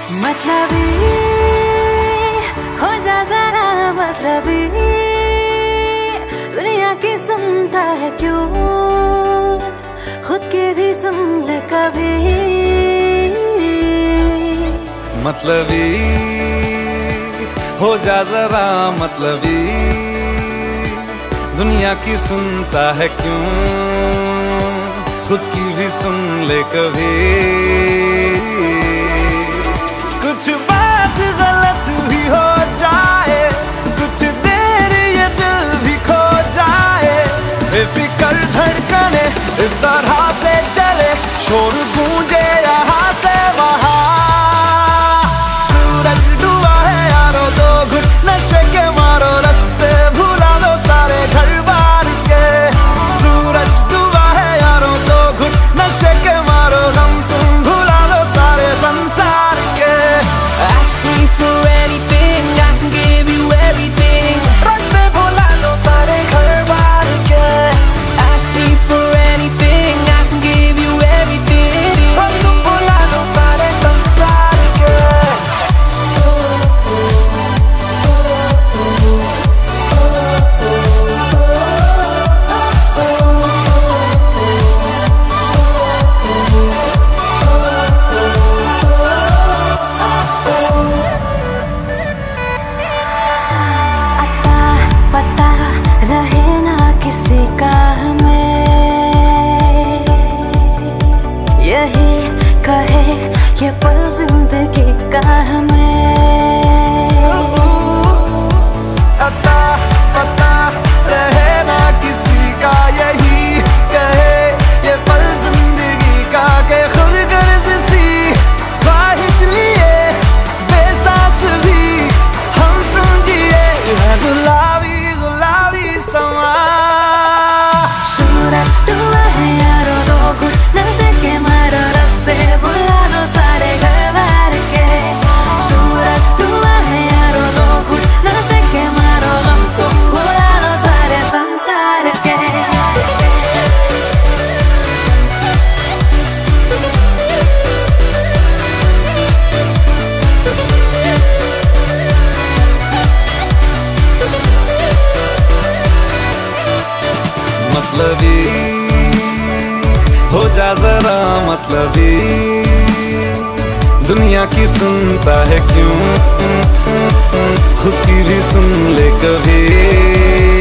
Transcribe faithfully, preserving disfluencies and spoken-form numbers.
मतलबी हो जा जरा मतलबी, दुनिया की सुनता है क्यों, खुद की भी सुन ले कभी। मतलबी हो जा जरा मतलबी, दुनिया की सुनता है क्यों, खुद की भी सुन ले कभी। कुछ बात गलत भी हो जाए, कुछ देर ये दिल भी खो जाए, बेफिक्र धड़कने इस तरह से चले, शोर गूंजे यहाँ से वहाँ। सूरज डूबा है यारो, दो घुट नशे के मारो, रास्ते भुला दो सारे घर बार के। सूरज डूबा है यारो, दो घुट नशे के मारो, गम तुम भुला दो सारे संसार के। Ask me for anything, I can give you everything. रास्ते भुला दो सारे घर बार के। Ask me for anything, I can give you everything. गम तुम भुला दो सारे संसार के। पता रहे ना किसी का हमें, यही कहे ये पल जिंदगी का हमें। अता पता रहे ना किसी का, यही कहे ये पल जिंदगी का, के खुद गर्ज सी ख्वाहिश लिए बेसास भी हम तुम जिए है गुलाबी गुलाबी समा। सूरज डूबा है यारो, दो घुट नशे के मारो, रास्ते भुला दो सारे घर बार के। सूरज डूबा है यारो, दो घुट नशे के मारो, गम तुम भुला दो सारे संसार के। मतलबी हो जा जरा मतलबी, दुनिया की सुनता है क्यों, खुद की भी सुन ले कभी।